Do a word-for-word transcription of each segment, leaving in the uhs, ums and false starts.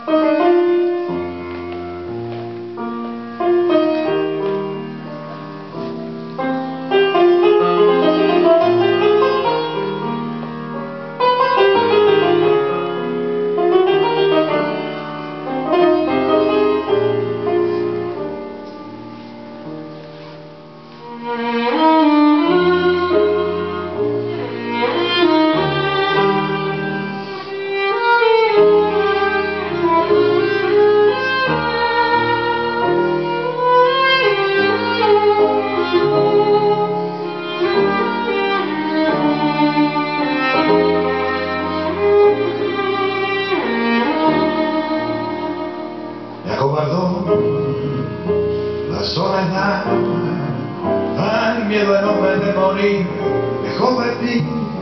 La soledad, al miedo enorme de morir, lejos de ti.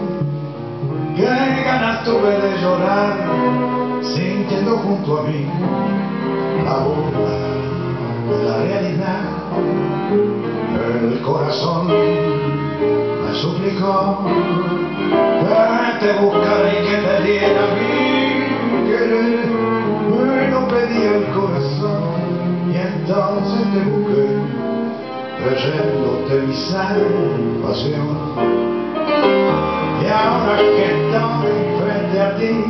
Qué ganas tuve de llorar, sintiendo junto a mí la burla de la realidad. El corazón me suplicó que te buscara y que te diera mi querer. No pedía el corazón y entonces te busqué, creyéndote mi salvación. Y ahora que estoy frente a ti,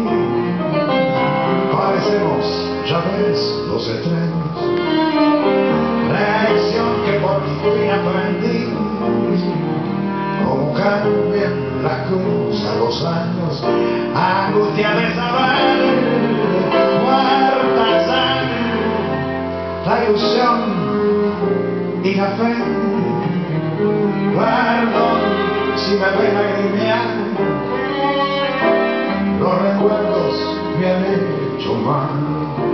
parecemos, ya ves, los extremos. Lección que por fin aprendí, cómo cambian las cosas a los años. Angustia de saber, muerta sangre, la ilusión y la fe. Perdón si me ven lagrimear, los recuerdos me han hecho mal.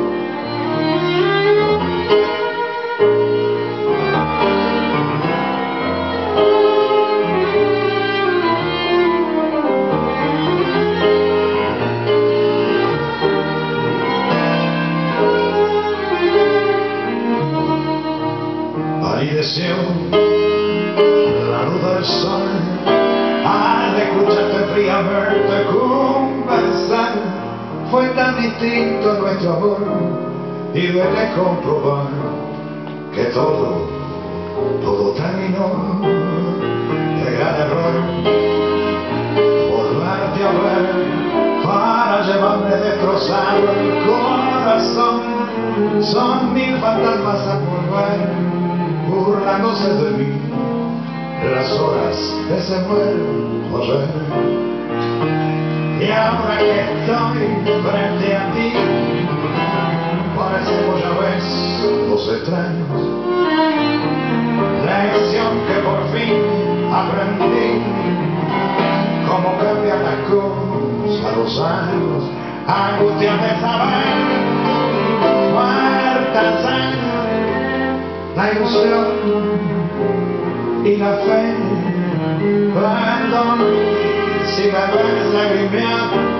Deseo la luz del sol, al escucharte fría, verte conversar. Fue tan distinto nuestro amor y duele comprobar que todo, todo terminó. De gran error volverte a ver para llevarme destrozado el corazón. Son mil fantasmas a volver, burlándose de mí, las horas que se mueren correr. Y ahora que estoy frente a ti, parecemos, ya ves, los extraños. Lección que por fin aprendí, cómo cambian las cosas a los años. Angustia de saber, muerta sangre, la ilusión y la fe. Perdón si me ves lagrimear,